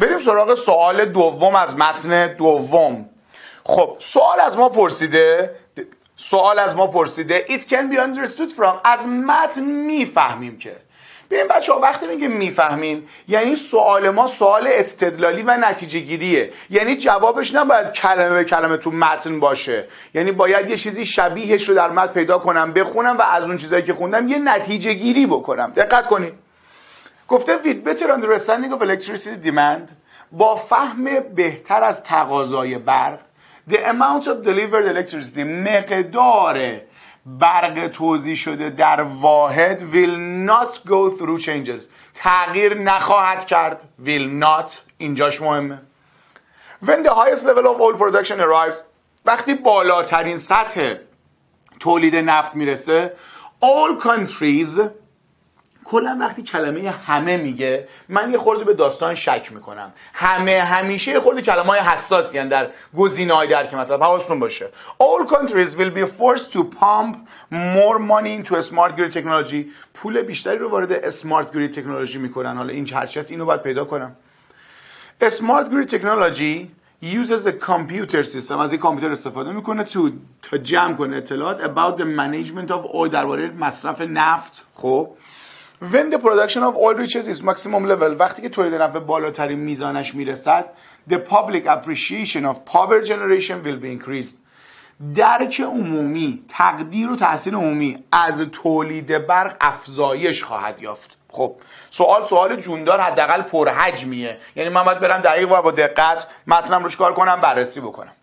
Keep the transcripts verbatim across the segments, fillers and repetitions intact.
بریم سراغ سوال دوم از متن دوم. خب سوال از ما پرسیده سوال از ما پرسیده It can be understood from. از متن میفهمیم که. ببین بچه‌ها وقتی میگیم میفهمیم یعنی سوال ما سوال استدلالی و نتیجه گیریه. یعنی جوابش نباید کلمه به کلمه تو متن باشه، یعنی باید یه چیزی شبیهش رو در متن پیدا کنم بخونم و از اون چیزایی که خوندم یه نتیجه گیری بکنم. دقت کنید گفته with better understanding of electricity demand، با فهم بهتر از تقاضای برق، the amount of delivered electricity، مقدار برق توزیع شده در واحد will not go through changes، تغییر نخواهد کرد. will not اینجاش مهمه. when the highest level of oil production arrives، وقتی بالاترین سطح تولید نفت میرسه، all countries، کلا وقتی کلمه همه میگه من یه خورده به داستان شک میکنم. همه همیشه یه خورده کلمه‌های حساسی هستن در گزینه‌های در که مطلب حواستون باشه. all countries will be forced to pump more money into a smart grid technology، پول بیشتری رو وارد smart grid technology میکنن. حالا این هرچی هست اینو باید پیدا کنم. smart grid technology uses a computer system، از این کامپیوتر استفاده میکنه تو تا جمع کنه اطلاعات about the management of oil، درباره مصرف نفت. خب when the production of oil reaches its maximum level، وقتی که تولید نفت به بالاترین میزانش میرسد، the public appreciation of power generation will be increased، درک عمومی، تقدیر و تحسین عمومی از تولید برق افزایش خواهد یافت. خب سوال سوال جوندار حداقل پرحجمیه، یعنی من باید برم دقیق و با دقت متنم روش کار کنم، بررسی بکنم.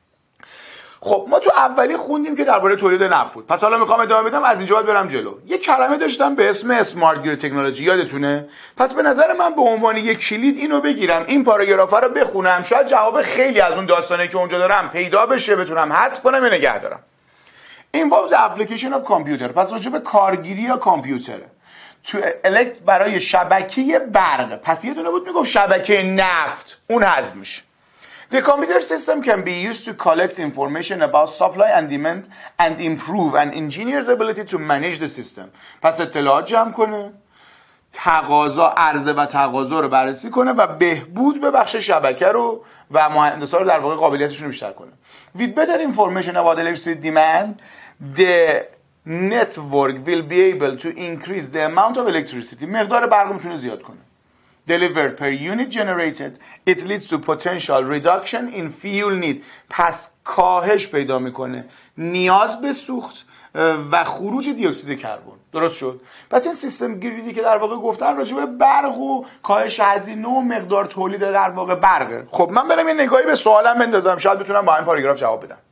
خب ما تو اولی خوندیم که درباره تولید نفت بود، پس حالا میخوام ادامه بدم، از اینجا باید برم جلو. یه کلمه داشتم به اسم اسمارت گرید تکنولوژی، یادتونه؟ پس به نظر من به عنوان یک کلید اینو بگیرم، این پاراگراف رو بخونم، شاید جواب خیلی از اون داستانی که اونجا دارم پیدا بشه، بتونم حذف کنم یا نگه دارم. involves the application of computer، پس راجع به کارگیری یا کامپیوتره تو الکت برای شبکه برق. پس یه دونه بود میگفت شبکه نفت، اون حذف میشه. The computer system can be used to collect information about supply and demand and improve an engineer's ability to manage the system. پس اطلاعات جمع کنه، تقاضا، عرضه و تقاضا رو بررسی کنه و بهبود به بخش شبکه رو و مهندسا رو در واقع قابلیتشون رو بیشتر کنه. With better information about electricity demand، the network will be able to increase the amount of electricity، مقدار برق میتونه زیاد کنه. Delivered per unit generated، it leads to potential reduction in fuel need، پس کاهش پیدا میکنه نیاز به سوخت و خروج دی اکسید کربن. درست شد؟ پس این سیستم گریدی که در واقع گفتن راجع به برق و کاهش هزینه و مقدار تولید در واقع برقه. خب من برم یه نگاهی به سوالم بندازم، شاید بتونم با این پاراگراف جواب بدم.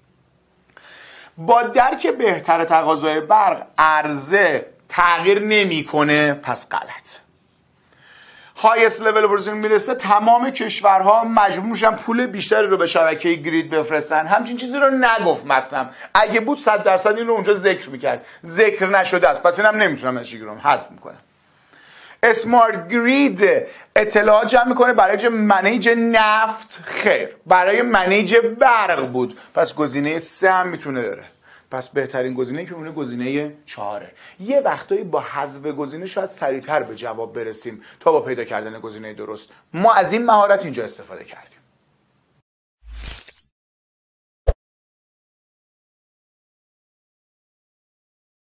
با درک بهتر تقاضای برق عرضه تغییر نمیکنه، پس غلط. هایست لول پروداکشن میرسه، تمام کشورها مجبور میشن پول بیشتری رو به شبکه گرید بفرستن. همچین چیزی رو نگفت متنم، اگه بود صد درصد این رو اونجا ذکر میکرد، ذکر نشده است، پس اینم نمیتونم ازش رو حذف میکنم. اسمارت گرید اطلاعات جمع میکنه برای منیج نفت، خیر، برای منیج برق بود، پس گزینه سه هم میتونه داره. پس بهترین گزینه که میمونه گزینه چهاره. یه وقتایی با حذف گزینه شاید سریعتر به جواب برسیم تا با پیدا کردن گزینه درست. ما از این مهارت اینجا استفاده کردیم.